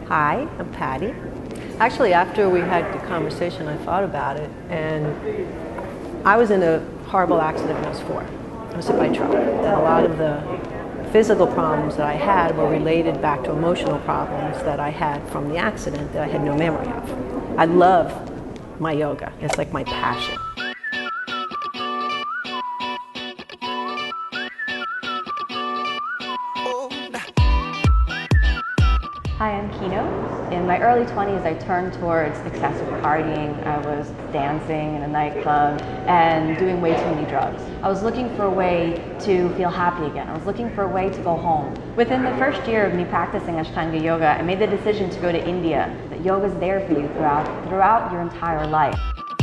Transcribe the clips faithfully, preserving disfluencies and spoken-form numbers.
Hi, I'm Patty. Actually, after we had the conversation, I thought about it, and I was in a horrible accident when I was four. I was hit by a truck. And a lot of the physical problems that I had were related back to emotional problems that I had from the accident that I had no memory of. I love my yoga. It's like my passion. Hi, I'm Kino. In my early twenties, I turned towards excessive partying. I was dancing in a nightclub and doing way too many drugs. I was looking for a way to feel happy again. I was looking for a way to go home. Within the first year of me practicing Ashtanga Yoga, I made the decision to go to India. That yoga is there for you throughout, throughout your entire life.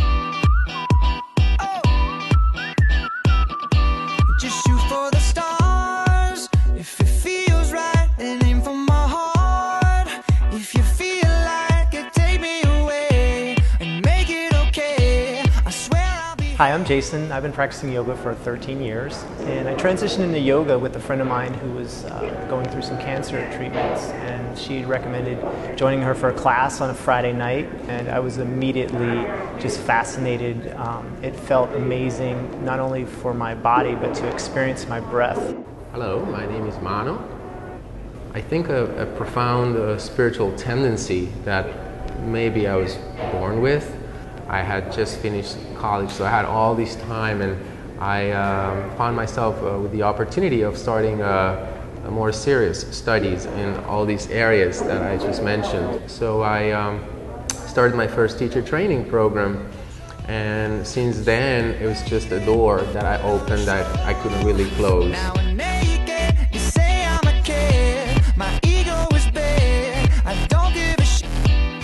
Just shoot for the stars. If it feels right, then aim for my heart. If you feel like it, take me away and make it okay. I swear I'll be. Hi, I'm Jason. I've been practicing yoga for thirteen years, and I transitioned into yoga with a friend of mine who was uh, going through some cancer treatments, and she recommended joining her for a class on a Friday night, and I was immediately just fascinated. Um, it felt amazing, not only for my body, but to experience my breath. Hello, my name is Mano. I think a, a profound uh, spiritual tendency that maybe I was born with. I had just finished college, so I had all this time, and I um, found myself uh, with the opportunity of starting a, a more serious studies in all these areas that I just mentioned. So I um, started my first teacher training program, and since then it was just a door that I opened that I couldn't really close. Now I'm naked, you say I'm a kid. My ego is big, I don't give a shit.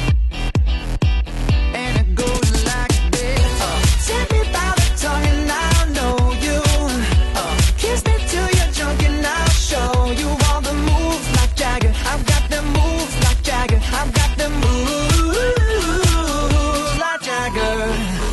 And it goes like this. Uh, Take me by the tongue and I'll know you. Uh, Kiss me till you're drunk and I'll show you all the moves like Jagger. I've got the moves like Jagger. I've got the moves like Jagger.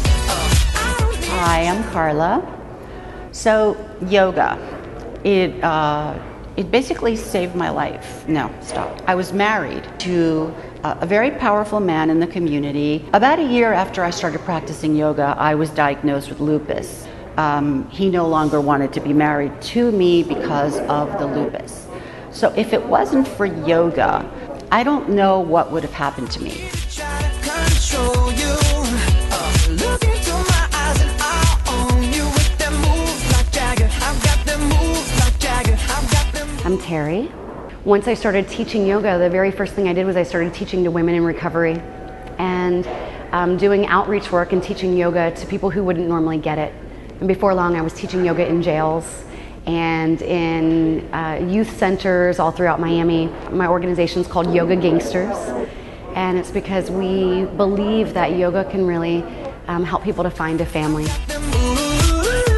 Hi, I'm Carla. So, yoga, it, uh, it basically saved my life. No, stop. I was married to a, a very powerful man in the community. About a year after I started practicing yoga, I was diagnosed with lupus. Um, he no longer wanted to be married to me because of the lupus. So if it wasn't for yoga, I don't know what would have happened to me. Try to control you. Uh, look into my eyes and I'll own you with them moves like Jagger. I've got them moves like Jagger. I've got them. I'm Terry. Once I started teaching yoga, the very first thing I did was I started teaching to women in recovery and um, doing outreach work and teaching yoga to people who wouldn't normally get it. And before long, I was teaching yoga in jails and in uh, youth centers all throughout Miami. My organization is called Yoga Gangsters, and it's because we believe that yoga can really um, help people to find a family. Them moves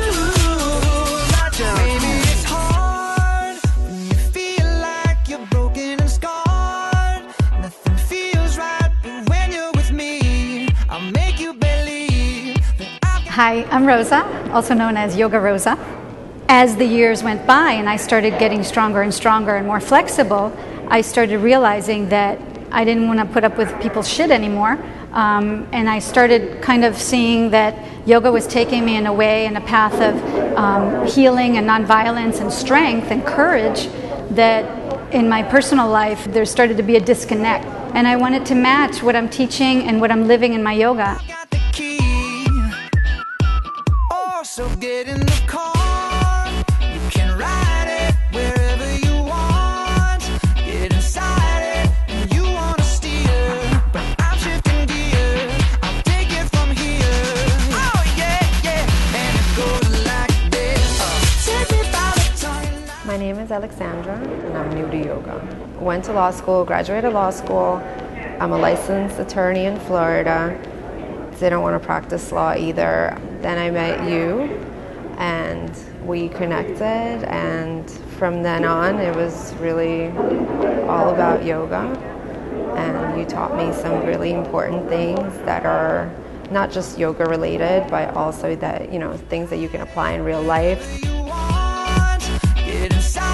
like Jagger. Maybe it's hard when you feel like you're broken and scarred. Nothing feels right, but when you're with me, I'll make you believe that I've got. Hi, I'm Rosa, also known as Yoga Rosa. As the years went by and I started getting stronger and stronger and more flexible, I started realizing that I didn't want to put up with people's shit anymore. Um, and I started kind of seeing that yoga was taking me in a way, in a path of um, healing and nonviolence and strength and courage, that in my personal life there started to be a disconnect. And I wanted to match what I'm teaching and what I'm living in my yoga. I got the key. Oh, so get in the car. You can ride it wherever you want. Get inside it and you wanna steer. But I'm shifting gear. I'll take it from here. Oh yeah, yeah. And it goes like this. Uh, take me by the tongue and I- My name is Alexandra, and I'm new to yoga. Went to law school, graduated law school. I'm a licensed attorney in Florida. Didn't want to practice law either. Then I met you, and we connected, and from then on, it was really all about yoga. And you taught me some really important things that are not just yoga related, but also that, you know, things that you can apply in real life. You want. Get inside.